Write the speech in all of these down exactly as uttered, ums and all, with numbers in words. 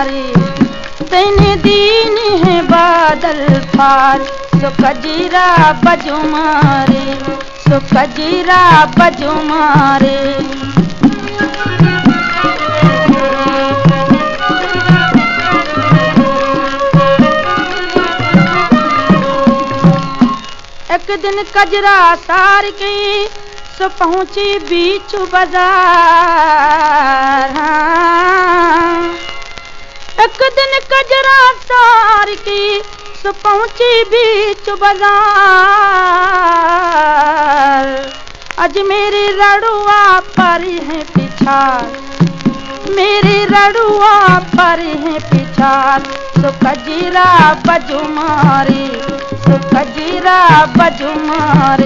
मारे, तेने दीन है बादल पार, सो कजीरा बजू मारे, सो कजीरा बजू मारे। एक दिन कजरा तार के सो पहुंची बीच बाजार। एक दिन कजरा तार के सो पहुंची बीच बाजार। आज मेरे रड़ुआ पर है पिछाड़, मेरे रड़ुआ पर है पिछाड़, सो कजीरा बजू मारे, सो कजीरा बजू मारे।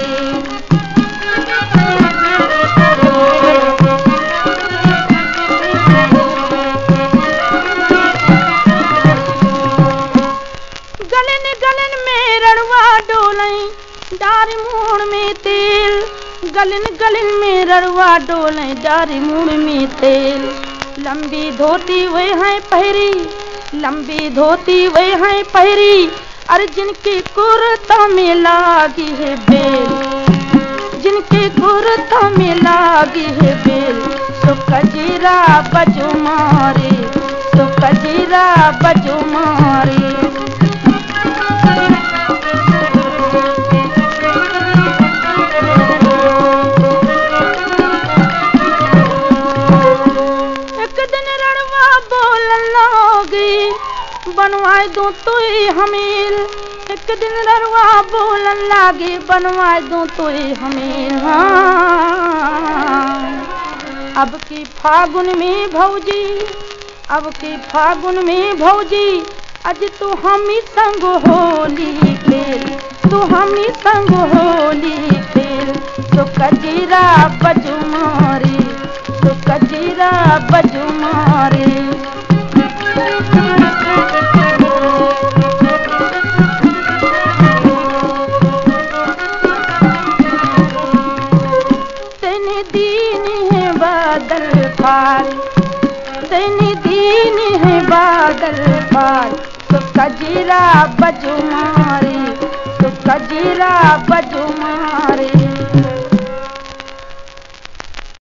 गलन गलन में रड़ुआ डोलें, डारी मूड़ में तेल, गलन गलन में रड़ुआ डोलें, डारी मूड़ में तेल। लंबी धोती वे हैं पहरी, लंबी धोती वे हैं पहरी, अरे जिनके कुर्ता में लागी है बेल, जिनके कुर्ता में लागी है बेल, सो कजीरा बजू मारे, सो कजीरा बजू मारे। बनवाए दूं तुई हमीर, एक दिन रड़ुआ बोलन लागे, बनवाए दूं तुई हमीर। हाँ अब की फागुन में भौजी, अब की फागुन में भौजी, आज तू हमी संग होली खेल, तू हमी संग होली खेल, तो कजीरा बजू मारे, तो कजीरा बजू मारे। तेने दीन है बादल पार, तेने दीन है बादल पार, तो कजीरा बजू मारे, तो कजीरा बजू मारे।